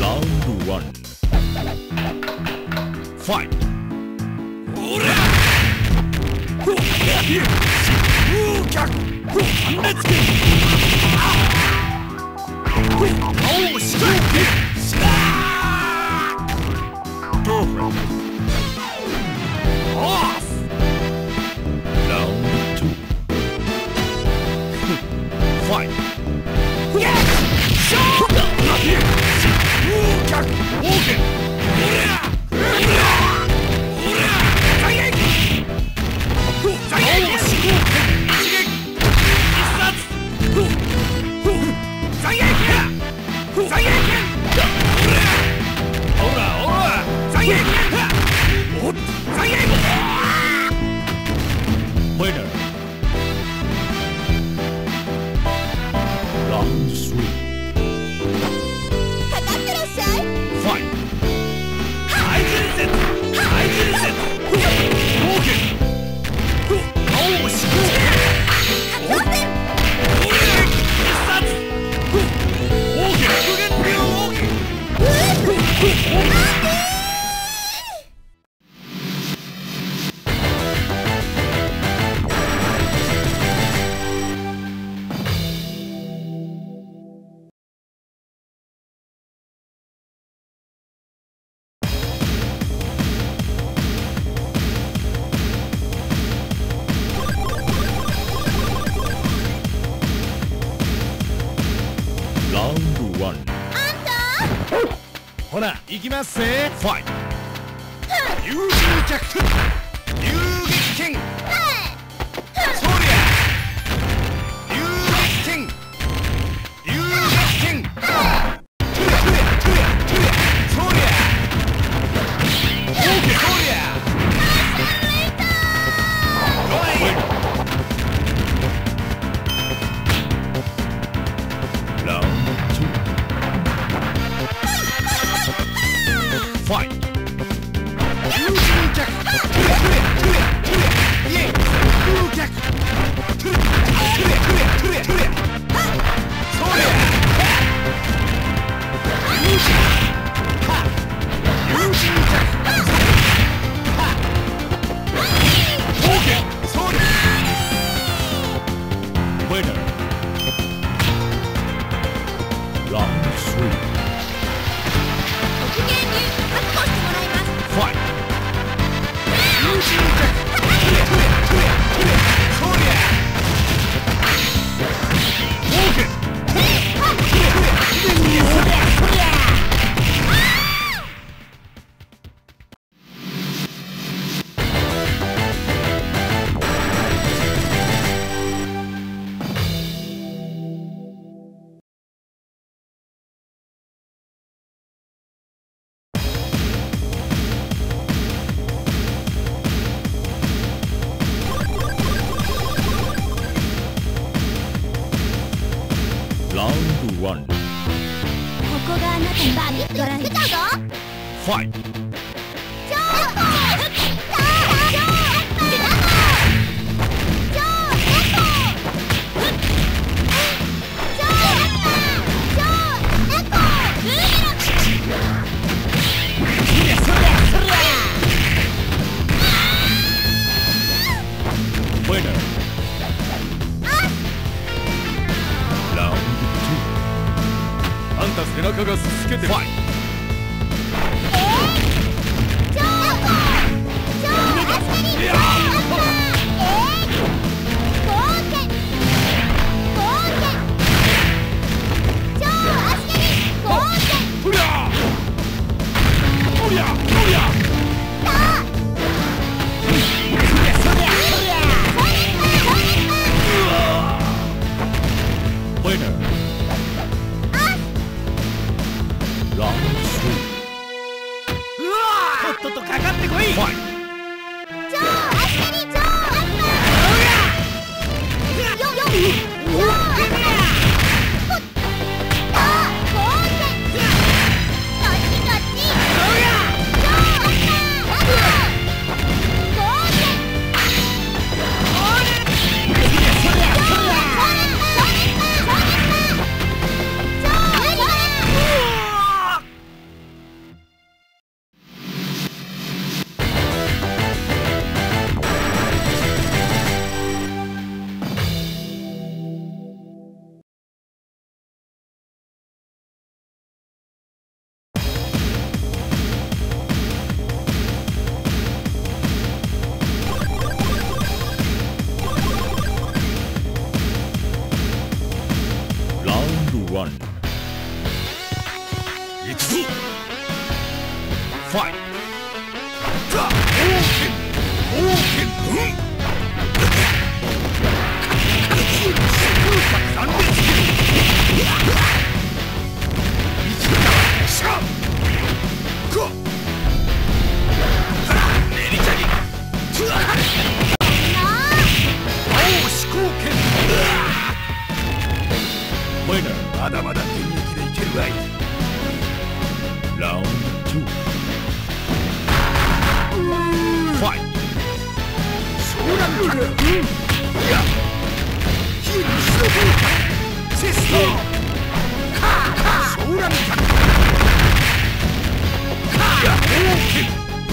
ほら行きますぜ。ファイト流入脚流撃剣そりゃ流撃剣流撃剣トゥレトゥレトゥレそりゃオーケーそりゃラウンド2ファイト1ここがあなたにバビッとつけたぞ。ファイト背中がすすけてファイトとっととかかってこい。ファイト行くぞ。ファイト。オーケーまだまだ現役でいけるわい。ラウンド2ファイト。ソーランキャップ。いやヒールしろ。セストソーランキャップ。いやオーケー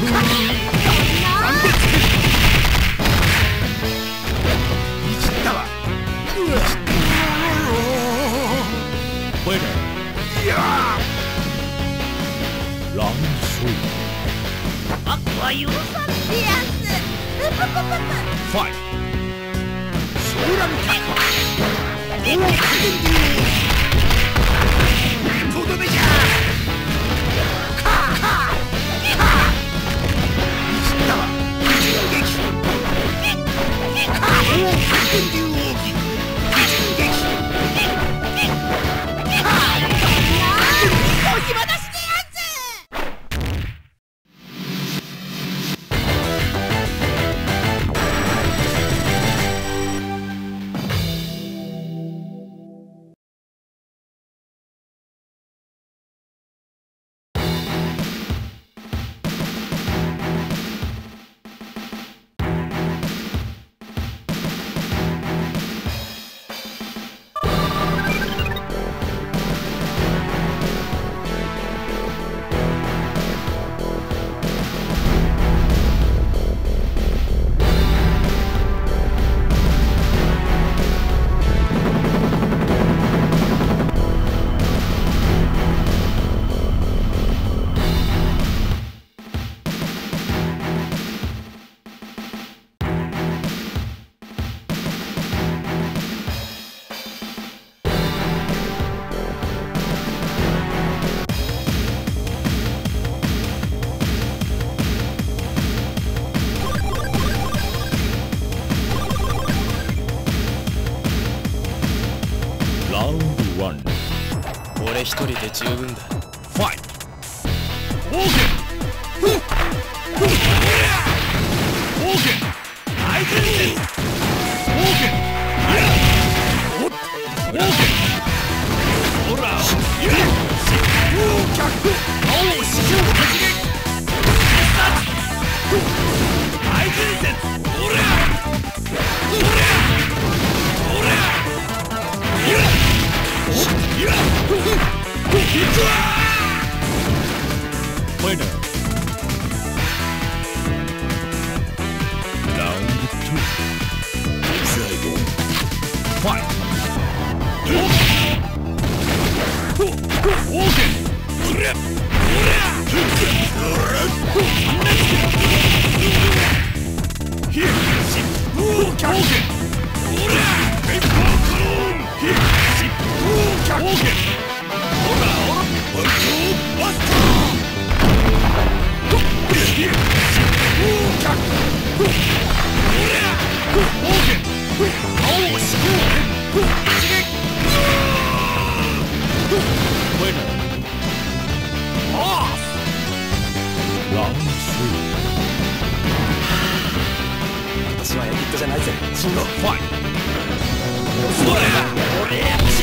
なんでつける。いじったわ。いやランソーあとは許さんでやんす。ファイト。ソーランキャップ。とどめじゃ。いじったわ。銃撃。電流奥義。銃撃。暇出しでやんす。俺一人で十分だ。ファイト。オーケー。オーケー。相手にオーケー。オーケー。ほら疾風脚。青を史上突撃。相手にせほらほらほらいやWinner. Round 2. Fight.私はエリットじゃないぜ。そんなファイト。それだ。俺やっち。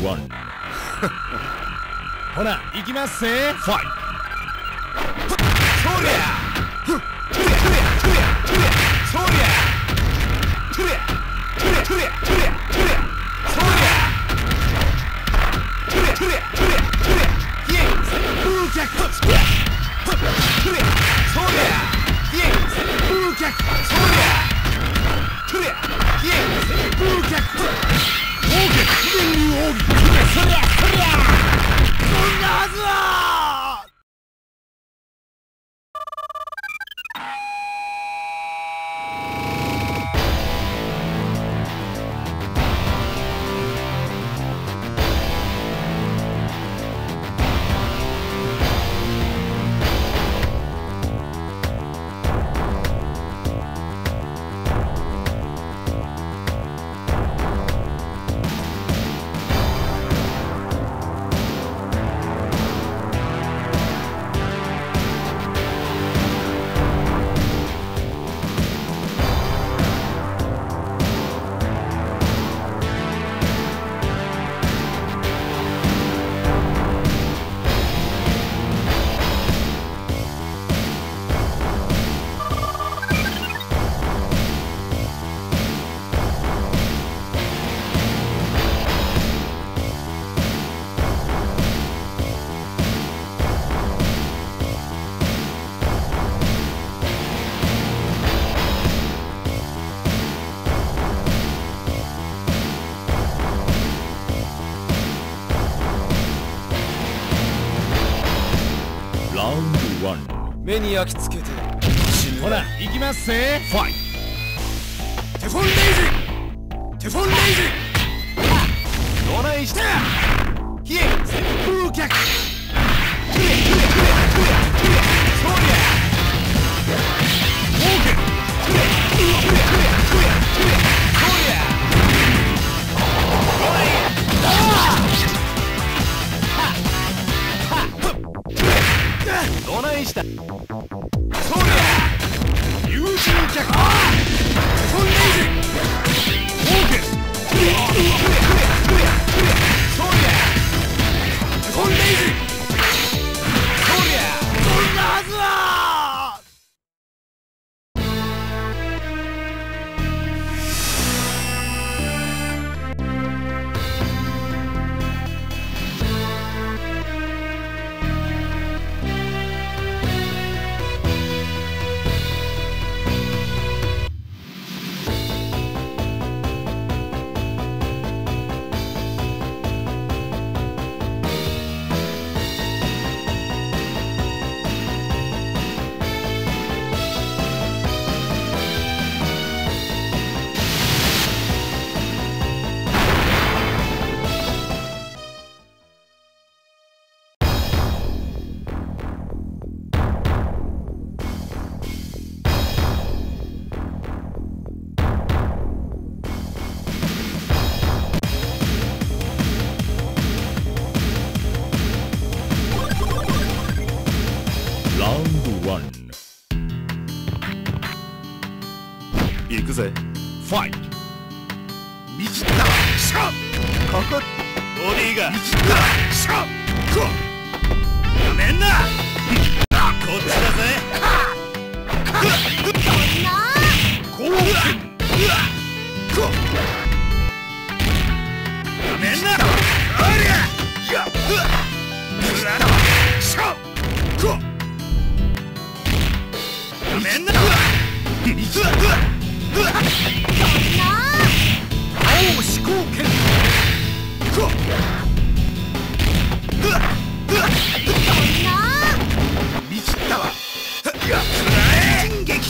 ワン。ほら行きますぜ。ファイト。そりゃトゥリアトゥリアトゥリアトゥリアそりゃトゥリアトゥリアトゥリアトゥリアトゥリアそりゃトゥリアトゥリアトゥリアトゥリアヒエイ風脚トゥリアトゥリアそりゃヒエイ風脚そりゃトゥリアヒエイ風脚オーケー不便流奥義そりゃそりゃそんなはずは目に焼き付けて死ぬ。ほら行きますぜ。ファイト。テフォンレイジテフォンレイジどないしたヒエイ風脚トゥレトゥレトゥレトゥレトゥレそりゃオーケートゥレトゥレトゥレトゥレトゥレそりゃおいどないしたそりゃ友人脚テフォンレイジオーケートゥレトゥレトゥレトゥレそりゃテフォンレイジそりゃそんなはずは行くぜ。ファイト。見切った。シャッ。ここ。ボディが。見切った。シャッ。こ。やめんな。こっちだぜ。こう。こ。やめんな。ありゃ。や。シャッ。こ。やめんな。見切った。青思考権見切ったわ。進撃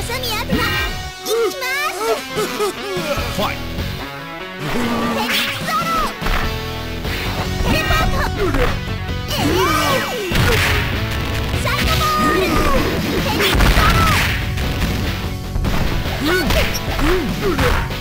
サミアトナ行きます。 ファイフェニックスソロテレポートサイドボールフェニックスソロ